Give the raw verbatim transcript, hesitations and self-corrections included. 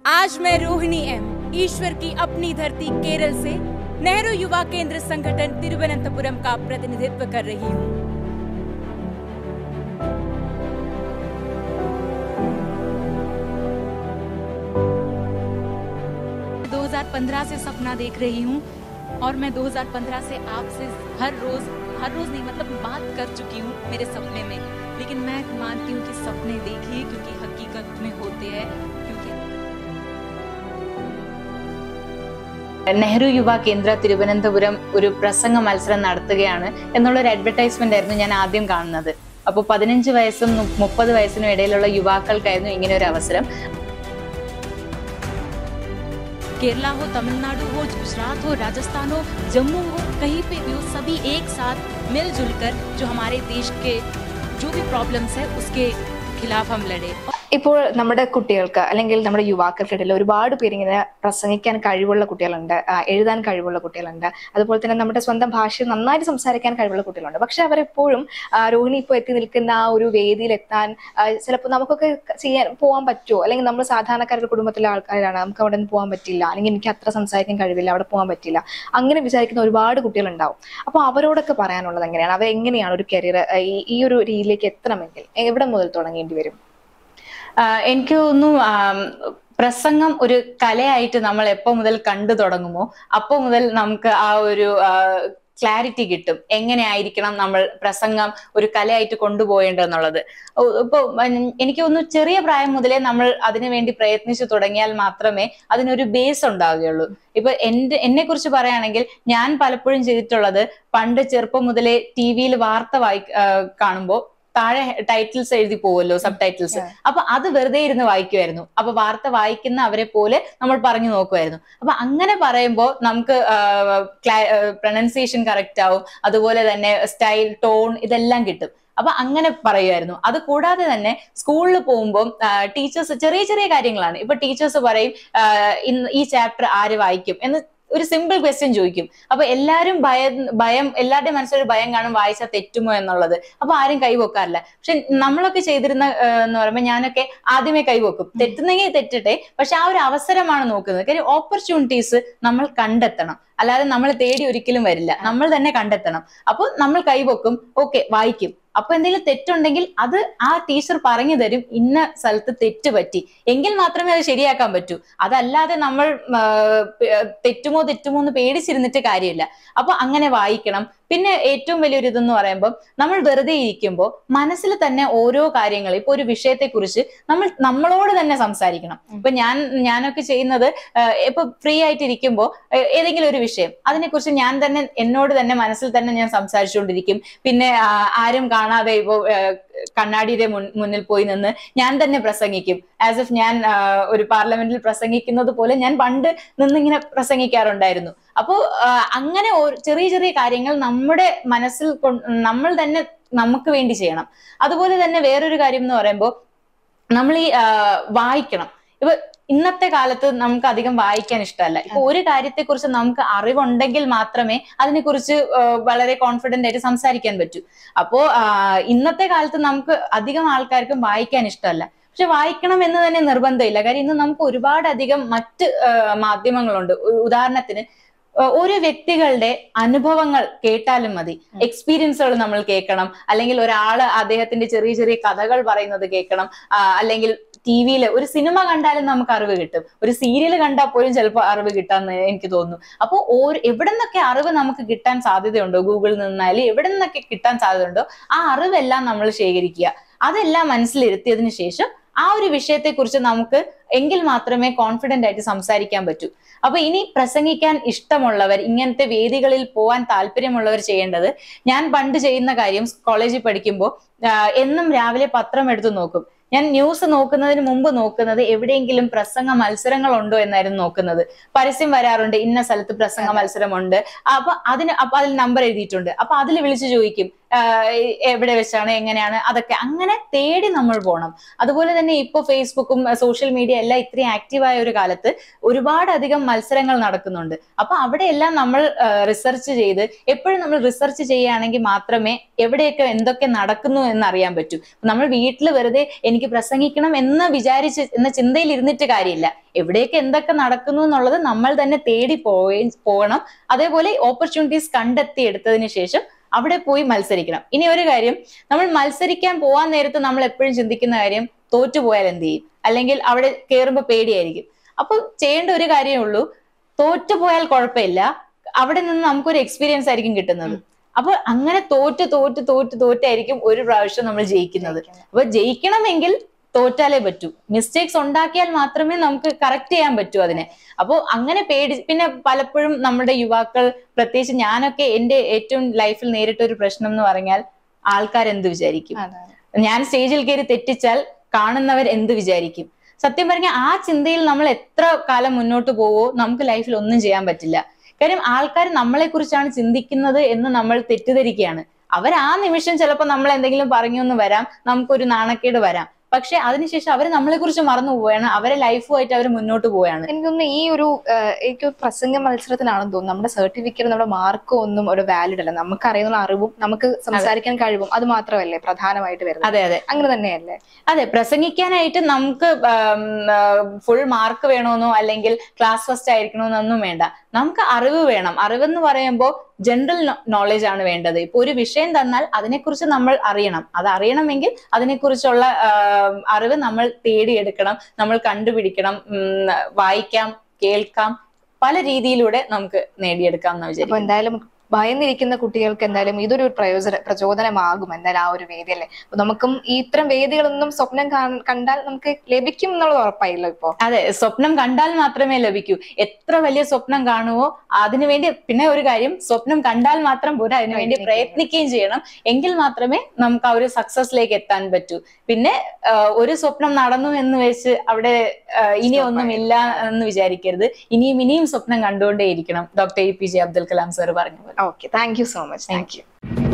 आज मैं रोहिणी एम ईश्वर की अपनी धरती केरल से नेहरू युवा केंद्र संगठन तिरुवनंतपुरम का प्रतिनिधित्व कर रही हूँ। दो हज़ार पंद्रह से सपना देख रही हूँ और मैं दो हज़ार पंद्रह से आपसे हर रोज हर रोज नहीं मतलब बात कर चुकी हूँ मेरे सपने में, लेकिन मैं मानती हूँ कि सपने देखिए क्योंकि हकीकत में होते हैं। നെഹ്റു യുവ കേന്ദ്ര തിരുവനന്തപുരം ഒരു പ്രസംഗ മത്സരം നടത്തുകയാണ് എന്നുള്ള ഒരു അഡ്വർടൈസ്മെന്റ് ആയിരുന്നു ഞാൻ ആദ്യം കാണുന്നത്. അപ്പോൾ പതിനഞ്ച് വയസ്സും മുപ്പത് വയസ്സിനും ഇടയിലുള്ള യുവാക്കൾക്കായിരുന്നു ഇങ്ങനെ ഒരു അവസരം. केरला हो, तमिलनाडु हो, गुजरात हो, राजस्थान हो, जम्मू हो, कहीं पे भी हो, सभी एक साथ मिलजुल कर जो हमारे देश के जो भी प्रॉब्लम्स है उसके खिलाफ हम लड़े. ഇപ്പോൾ നമ്മുടെ കുട്ടികൾക്ക് അല്ലെങ്കിൽ നമ്മുടെ യുവാക്കൾക്കിടയിൽ ഒരുപാട് പേര് ഇങ്ങനെ പ്രസംഗിക്കാൻ കഴിവുള്ള കുട്ടികളുണ്ട്, എഴുതാൻ കഴിവുള്ള കുട്ടികളുണ്ട്, അതുപോലെ തന്നെ നമ്മുടെ സ്വന്തം ഭാഷയിൽ നന്നായിട്ട് സംസാരിക്കാൻ കഴിവുള്ള കുട്ടികളുണ്ട്. പക്ഷെ അവരെപ്പോഴും രോഹിണി ഇപ്പോൾ എത്തി നിൽക്കുന്ന ആ ഒരു വേദിയിൽ എത്താൻ ചിലപ്പോൾ നമുക്കൊക്കെ ചെയ്യാൻ പോകാൻ പറ്റുമോ, അല്ലെങ്കിൽ നമ്മൾ സാധാരണക്കാരുടെ കുടുംബത്തിലെ ആൾക്കാരാണ്, നമുക്ക് അവിടെ നിന്ന് പോകാൻ പറ്റില്ല, അല്ലെങ്കിൽ എനിക്ക് അത്ര സംസാരിക്കാൻ കഴിവില്ല, അവിടെ പോകാൻ പറ്റില്ല, അങ്ങനെ വിചാരിക്കുന്ന ഒരുപാട് കുട്ടികളുണ്ടാവും. അപ്പോൾ അവരോടൊക്കെ പറയാനുള്ളത് എങ്ങനെയാണ്, അവരെങ്ങനെയാണ് ഒരു കരിയർ ഈ ഒരു രീതിയിലേക്ക് എത്തണമെങ്കിൽ എവിടെ മുതൽ തുടങ്ങേണ്ടി വരും? എനിക്ക് തോന്നുന്നു പ്രസംഗം ഒരു കലയായിട്ട് നമ്മൾ എപ്പോ മുതൽ കണ്ടു തുടങ്ങുമോ അപ്പോ മുതൽ നമുക്ക് ആ ഒരു ക്ലാരിറ്റി കിട്ടും, എങ്ങനെയായിരിക്കണം നമ്മൾ പ്രസംഗം ഒരു കലയായിട്ട് കൊണ്ടുപോയേണ്ടതെന്നുള്ളത്. ഇപ്പൊ എനിക്ക് തോന്നുന്നു ചെറിയ പ്രായം മുതലേ നമ്മൾ അതിനു വേണ്ടി പ്രയത്നിച്ചു തുടങ്ങിയാൽ മാത്രമേ അതിനൊരു ബേസ് ഉണ്ടാവുകയുള്ളൂ. ഇപ്പൊ എന്റെ എന്നെ കുറിച്ച് പറയുകയാണെങ്കിൽ ഞാൻ പലപ്പോഴും ചെയ്തിട്ടുള്ളത്, പണ്ട് ചെറുപ്പം മുതലേ ടി വിയിൽ വാർത്ത വായി കാണുമ്പോൾ താഴെ ടൈറ്റിൽസ് എഴുതി പോവല്ലോ, സബ് ടൈറ്റിൽസ്, അപ്പൊ അത് വെറുതെ ഇരുന്ന് വായിക്കുമായിരുന്നു. അപ്പൊ വാർത്ത വായിക്കുന്ന അവരെ പോലെ നമ്മൾ പറഞ്ഞു നോക്കുമായിരുന്നു. അപ്പൊ അങ്ങനെ പറയുമ്പോൾ നമുക്ക് പ്രൊനൗൺസിയേഷൻ കറക്റ്റ് ആവും, അതുപോലെ തന്നെ സ്റ്റൈൽ, ടോൺ ഇതെല്ലാം കിട്ടും. അപ്പൊ അങ്ങനെ പറയുമായിരുന്നു. അത് കൂടാതെ തന്നെ സ്കൂളിൽ പോകുമ്പോൾ ടീച്ചേഴ്സ് ചെറിയ ചെറിയ കാര്യങ്ങളാണ്. ഇപ്പൊ ടീച്ചേഴ്സ് പറയും ഇന്ന് ഈ ചാപ്റ്റർ ആര് വായിക്കും എന്ന് ഒരു സിമ്പിൾ ക്വസ്റ്റ്യൻ ചോദിക്കും. അപ്പൊ എല്ലാരും ഭയം ഭയം എല്ലാവരുടെയും മനസ്സിലൊരു ഭയം കാണും, വായിച്ചാൽ തെറ്റുമോ എന്നുള്ളത്. അപ്പൊ ആരും കൈവെക്കാറില്ല. പക്ഷെ നമ്മളൊക്കെ ചെയ്തിരുന്ന എന്ന് പറയുമ്പോൾ ഞാനൊക്കെ ആദ്യമേ കൈവെക്കും, തെറ്റുന്നെങ്കിൽ തെറ്റട്ടെ, പക്ഷെ ആ ഒരു അവസരമാണ് നോക്കുന്നത്. കാര്യം ഓപ്പർച്യൂണിറ്റീസ് നമ്മൾ കണ്ടെത്തണം, അല്ലാതെ നമ്മൾ തേടി ഒരിക്കലും വരില്ല, നമ്മൾ തന്നെ കണ്ടെത്തണം. അപ്പൊ നമ്മൾ കൈവെക്കും, ഓക്കെ വായിക്കും. അപ്പൊ എന്തെങ്കിലും തെറ്റുണ്ടെങ്കിൽ അത് ആ ടീച്ചർ പറഞ്ഞു തരും, ഇന്ന സ്ഥലത്ത് തെറ്റ് പറ്റി, എങ്കിൽ മാത്രമേ അത് ശരിയാക്കാൻ പറ്റൂ. അതല്ലാതെ നമ്മൾ തെറ്റുമോ തെറ്റുമോ എന്ന് പേടിച്ചിരുന്നിട്ട് കാര്യമില്ല. അപ്പൊ അങ്ങനെ വായിക്കണം. പിന്നെ ഏറ്റവും വലിയൊരു ഇതെന്ന് പറയുമ്പോൾ നമ്മൾ വെറുതെ ഇരിക്കുമ്പോൾ മനസ്സിൽ തന്നെ ഓരോ കാര്യങ്ങൾ, ഇപ്പൊ ഒരു വിഷയത്തെ കുറിച്ച് നമ്മൾ നമ്മളോട് തന്നെ സംസാരിക്കണം. ഇപ്പൊ ഞാൻ ഞാനൊക്കെ ചെയ്യുന്നത്, ഇപ്പൊ ഫ്രീ ആയിട്ട് ഇരിക്കുമ്പോൾ ഏതെങ്കിലും ഒരു വിഷയം അതിനെക്കുറിച്ച് ഞാൻ തന്നെ എന്നോട് തന്നെ മനസ്സിൽ തന്നെ ഞാൻ സംസാരിച്ചുകൊണ്ടിരിക്കും. പിന്നെ ആരും കാണാതെ ഇപ്പോ കണ്ണാടിയുടെ മുന്നിൽ പോയി നിന്ന് ഞാൻ തന്നെ പ്രസംഗിക്കും, ആസ് ഇഫ് ഞാൻ ഒരു പാർലമെന്റിൽ പ്രസംഗിക്കുന്നത് പോലെ ഞാൻ പണ്ട് നിന്നിങ്ങനെ പ്രസംഗിക്കാറുണ്ടായിരുന്നു. അപ്പോ അങ്ങനെ ചെറിയ ചെറിയ കാര്യങ്ങൾ നമ്മുടെ മനസ്സിൽ നമ്മൾ തന്നെ നമുക്ക് വേണ്ടി ചെയ്യണം. അതുപോലെ തന്നെ വേറൊരു കാര്യം എന്ന് പറയുമ്പോൾ നമ്മൾ ഈ വായിക്കണം. ഇപ്പൊ ഇന്നത്തെ കാലത്ത് നമുക്ക് അധികം വായിക്കാൻ ഇഷ്ടമല്ല. ഇപ്പൊ ഒരു കാര്യത്തെ കുറിച്ച് നമുക്ക് അറിവുണ്ടെങ്കിൽ മാത്രമേ അതിനെക്കുറിച്ച് വളരെ കോൺഫിഡന്റ് ആയിട്ട് സംസാരിക്കാൻ പറ്റൂ. അപ്പോ ഇന്നത്തെ കാലത്ത് നമുക്ക് അധികം ആൾക്കാർക്കും വായിക്കാൻ ഇഷ്ടമല്ല. പക്ഷെ വായിക്കണം എന്ന് തന്നെ നിർബന്ധമില്ല. കാര്യം ഇന്ന് നമുക്ക് ഒരുപാട് അധികം മറ്റ് മാധ്യമങ്ങളുണ്ട്. ഉദാഹരണത്തിന് ഓരോ വ്യക്തികളുടെ അനുഭവങ്ങൾ കേട്ടാലും മതി, എക്സ്പീരിയൻസുകൾ നമ്മൾ കേൾക്കണം, അല്ലെങ്കിൽ ഒരാള് അദ്ദേഹത്തിന്റെ ചെറിയ ചെറിയ കഥകൾ പറയുന്നത് കേൾക്കണം, അല്ലെങ്കിൽ ടി വിയില് ഒരു സിനിമ കണ്ടാലും നമുക്ക് അറിവ് കിട്ടും, ഒരു സീരിയൽ കണ്ടാൽ പോലും ചിലപ്പോൾ അറിവ് കിട്ടാന്ന് എനിക്ക് തോന്നുന്നു. അപ്പോൾ ഓരോ എവിടെ നിന്നൊക്കെ അറിവ് നമുക്ക് കിട്ടാൻ സാധ്യതയുണ്ടോ, ഗൂഗിളിൽ നിന്നാലും എവിടെ നിന്നൊക്കെ കിട്ടാൻ സാധ്യതയുണ്ടോ ആ അറിവെല്ലാം നമ്മൾ ശേഖരിക്കുക. അതെല്ലാം മനസ്സിലിരുത്തിയതിനു ശേഷം ആ ഒരു വിഷയത്തെ കുറിച്ച് നമുക്ക് എങ്കിൽ മാത്രമേ കോൺഫിഡന്റ് ആയിട്ട് സംസാരിക്കാൻ പറ്റൂ. അപ്പൊ ഇനി പ്രസംഗിക്കാൻ ഇഷ്ടമുള്ളവർ, ഇങ്ങനത്തെ വേദികളിൽ പോകാൻ താല്പര്യമുള്ളവർ ചെയ്യേണ്ടത്, ഞാൻ പണ്ട് ചെയ്യുന്ന കാര്യം കോളേജിൽ പഠിക്കുമ്പോൾ എന്നും രാവിലെ പത്രം എടുത്ത് നോക്കും. ഞാൻ ന്യൂസ് നോക്കുന്നതിന് മുമ്പ് നോക്കുന്നത് എവിടെയെങ്കിലും പ്രസംഗ മത്സരങ്ങൾ ഉണ്ടോ എന്നായിരുന്നു നോക്കുന്നത്. പരസ്യം വരാറുണ്ട്, ഇന്ന സ്ഥലത്ത് പ്രസംഗ മത്സരമുണ്ട്, അപ്പൊ അതിന് അപ്പൊ അതിൽ നമ്പർ എഴുതിയിട്ടുണ്ട്. അപ്പൊ അതിൽ വിളിച്ചു ചോദിക്കും, എവിടെ വെച്ചാണ്, എങ്ങനെയാണ്, അതൊക്കെ അങ്ങനെ തേടി നമ്മൾ പോകണം. അതുപോലെ തന്നെ ഇപ്പൊ ഫേസ്ബുക്കും സോഷ്യൽ മീഡിയ എല്ലാം ഇത്രയും ആക്റ്റീവായ ഒരു കാലത്ത് ഒരുപാട് അധികം മത്സരങ്ങൾ നടക്കുന്നുണ്ട്. അപ്പൊ അവിടെയെല്ലാം നമ്മൾ റിസർച്ച് ചെയ്ത്, എപ്പോഴും നമ്മൾ റിസർച്ച് ചെയ്യുകയാണെങ്കിൽ മാത്രമേ എവിടെയൊക്കെ എന്തൊക്കെ നടക്കുന്നു എന്ന് അറിയാൻ പറ്റൂ. നമ്മൾ വീട്ടിൽ വെറുതെ എനിക്ക് പ്രസംഗിക്കണം എന്ന് വിചാരിച്ച് എന്ന ചിന്തയിൽ ഇരുന്നിട്ട് കാര്യമില്ല. എവിടെയൊക്കെ എന്തൊക്കെ നടക്കുന്നു എന്നുള്ളത് നമ്മൾ തന്നെ തേടി പോവുകയും പോകണം. അതേപോലെ ഓപ്പർച്യൂണിറ്റീസ് കണ്ടെത്തി എടുത്തതിന് ശേഷം അവിടെ പോയി മത്സരിക്കണം. ഇനി ഒരു കാര്യം, നമ്മൾ മത്സരിക്കാൻ പോവാൻ നേരത്ത് നമ്മൾ എപ്പോഴും ചിന്തിക്കുന്ന കാര്യം തോറ്റുപോയാൽ എന്ത് ചെയ്യും, അല്ലെങ്കിൽ അവിടെ കയറുമ്പോൾ പേടിയായിരിക്കും. അപ്പൊ ചെയ്യേണ്ട ഒരു കാര്യമേ ഉള്ളൂ, തോറ്റുപോയാൽ കുഴപ്പമില്ല, അവിടെ നിന്ന് നമുക്കൊരു എക്സ്പീരിയൻസ് ആയിരിക്കും കിട്ടുന്നത്. അപ്പൊ അങ്ങനെ തോറ്റ് തോറ്റ് തോറ്റ് തോറ്റായിരിക്കും ഒരു പ്രാവശ്യം നമ്മൾ ജയിക്കുന്നത്. അപ്പൊ ജയിക്കണമെങ്കിൽ തോറ്റാലേ പറ്റൂ. മിസ്റ്റേക്സ് ഉണ്ടാക്കിയാൽ മാത്രമേ നമുക്ക് കറക്റ്റ് ചെയ്യാൻ പറ്റൂ അതിനെ. അപ്പോൾ അങ്ങനെ പേടി, പിന്നെ പലപ്പോഴും നമ്മുടെ യുവാക്കൾ, പ്രത്യേകിച്ച് ഞാനൊക്കെ എന്റെ ഏറ്റവും ലൈഫിൽ നേരിട്ട ഒരു പ്രശ്നം എന്ന് പറഞ്ഞാൽ ആൾക്കാർ എന്ത് വിചാരിക്കും, ഞാൻ സ്റ്റേജിൽ കയറി തെറ്റിച്ചാൽ കാണുന്നവർ എന്ത് വിചാരിക്കും. സത്യം പറഞ്ഞാൽ ആ ചിന്തയിൽ നമ്മൾ എത്ര കാലം മുന്നോട്ട് പോവോ നമുക്ക് ലൈഫിൽ ഒന്നും ചെയ്യാൻ പറ്റില്ല. കാര്യം ആൾക്കാർ നമ്മളെ കുറിച്ചാണ് ചിന്തിക്കുന്നത് എന്ന് നമ്മൾ തെറ്റിദ്ധരിക്കുകയാണ്. അവർ ആ നിമിഷം ചിലപ്പോൾ നമ്മൾ എന്തെങ്കിലും പറഞ്ഞു എന്ന് വരാം, നമുക്കൊരു നാണക്കേട് വരാം. പക്ഷെ അതിനുശേഷം അവർ നമ്മളെ കുറിച്ച് മറന്നു പോവുകയാണ്, അവരെ ലൈഫുമായിട്ട് അവർ മുന്നോട്ട് പോവുകയാണ്. എനിക്ക് തോന്നുന്നു ഈ ഒരു എനിക്ക് പ്രസംഗ മത്സരത്തിനാണെന്ന് തോന്നുന്നു നമ്മുടെ സർട്ടിഫിക്കറ്റ്, നമ്മുടെ മാർക്കോ ഒന്നും ഒരു വാലിഡ് അല്ല. നമുക്ക് അറിയുന്ന അറിവും നമുക്ക് സംസാരിക്കാൻ കഴിവും അത് മാത്രമല്ലേ പ്രധാനമായിട്ട് വരുന്നത്. അതെ അതെ അങ്ങനെ തന്നെയല്ലേ? അതെ, പ്രസംഗിക്കാനായിട്ട് നമുക്ക് ഫുൾ മാർക്ക് വേണമെന്നോ അല്ലെങ്കിൽ ക്ലാസ് ഫസ്റ്റ് ആയിരിക്കണമെന്നൊന്നും വേണ്ട. നമുക്ക് അറിവ് വേണം. അറിവെന്ന് പറയുമ്പോൾ ജനറൽ നോളജ് ആണ് വേണ്ടത്. ഇപ്പൊ ഒരു വിഷയം തന്നാൽ അതിനെക്കുറിച്ച് നമ്മൾ അറിയണം. അത് അറിയണമെങ്കിൽ അതിനെക്കുറിച്ചുള്ള അറിവ് നമ്മൾ തേടിയെടുക്കണം, നമ്മൾ കണ്ടുപിടിക്കണം, വായിക്കാം, കേൾക്കാം, പല രീതിയിലൂടെ നമുക്ക് നേടിയെടുക്കാം എന്ന് വിചാരിക്കും. എന്തായാലും ഭയന്നിരിക്കുന്ന കുട്ടികൾക്ക് എന്തായാലും ഇതൊരു പ്രയോജന പ്രചോദനമാകും എന്തായാലും ആ ഒരു വേദി അല്ലേ. അപ്പൊ നമുക്കും ഈ ഇത്തരം വേദികളൊന്നും സ്വപ്നം കണ്ടാൽ നമുക്ക് ലഭിക്കും എന്നുള്ളത് ഉറപ്പായില്ലോ ഇപ്പൊ. അതെ, സ്വപ്നം കണ്ടാൽ മാത്രമേ ലഭിക്കൂ. എത്ര വലിയ സ്വപ്നം കാണുവോ അതിനുവേണ്ടി, പിന്നെ ഒരു കാര്യം, സ്വപ്നം കണ്ടാൽ മാത്രം പോരാ, അതിനുവേണ്ടി പ്രയത്നിക്കുകയും ചെയ്യണം. എങ്കിൽ മാത്രമേ നമുക്ക് ആ ഒരു സക്സസിലേക്ക് എത്താൻ പറ്റൂ. പിന്നെ ഒരു സ്വപ്നം നടന്നു എന്ന് വെച്ച് അവിടെ ഇനി ഒന്നുമില്ല എന്ന് വിചാരിക്കരുത്. ഇനിയും ഇനിയും സ്വപ്നം കണ്ടുകൊണ്ടേയിരിക്കണം. Doctor A P J Abdul Kalam sir പറഞ്ഞു. Okay, thank you so much. Thank you.